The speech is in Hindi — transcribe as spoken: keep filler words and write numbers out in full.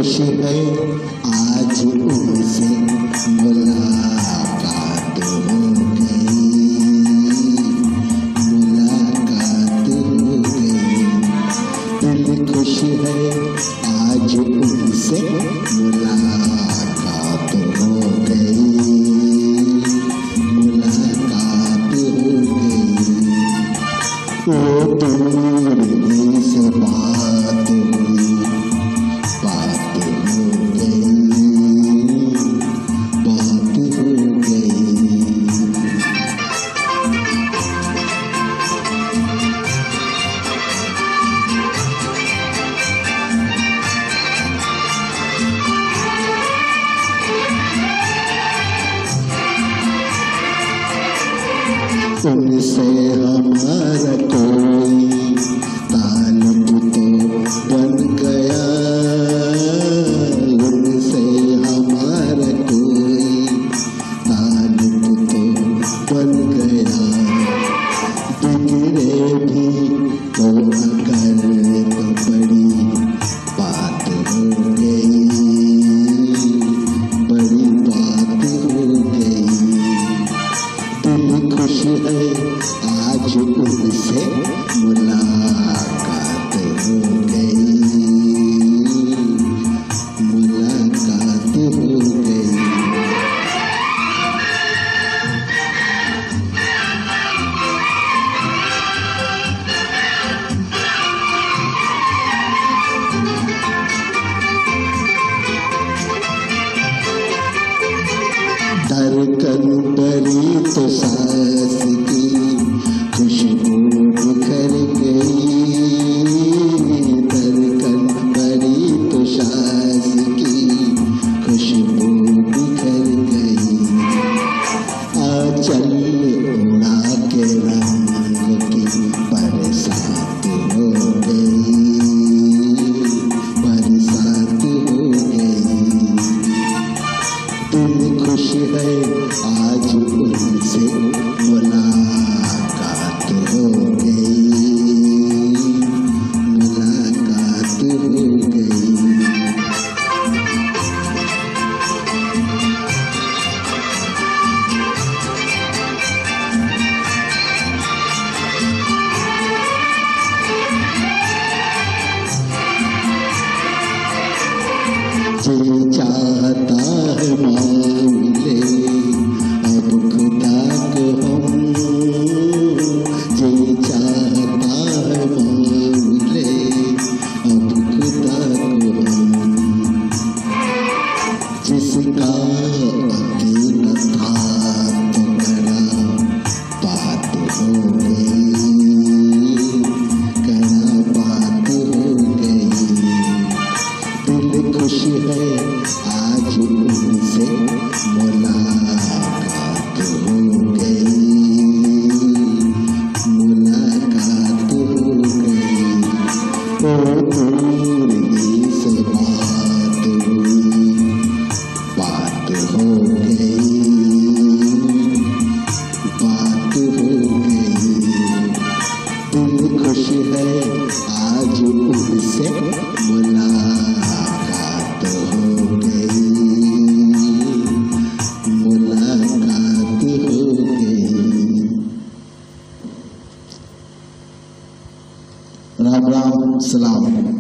खुशी है आज उनसे मुलाकात हो गई, मुलाकात हो गई। दिल खुश है आज उनसे मुलाकात हो गई, मुलाकात हो गई। वो दूर से बात हुई, बात हो गई, बात हो गई। उनसे हमारा कोई ताल्लुक तो बन गया, उनसे हमारा कोई ताल्लुक तो बन गया। बिगड़े भी तो अगर तो बड़ी बात हो गई, बड़ी बात हो गई। दिल खुश है आज उनसे मुलाकात हो गई, मुलाकात हो गई। धड़कन भरी तो सांस की खुशबू बिखर गई, धड़कन भरी तो सांस की खुशबू बिखर गई। आंचल उड़ा के रंग की बरसात हो गई, बरसात हो गई। दिल खुश है आज उनसे मुलाकात हो गई, मुलाकात हो गई। जी चाहता है मांगे अब खुदा को हम, जी चाहता है मांगे अब खुदा को हम। जिसका यकीन था तो करा बात हो गई, करा बात हो गई। दिल खुश है आज उनसे मुलाकात हो गई, मुलाकात हो गई। ओ दूर से बात हुई, बात हो गई, बात हो गई। दिल खुश है आज उनसे मुलाकात हो गई, मुलाकात हो गई। राम राम सलाम।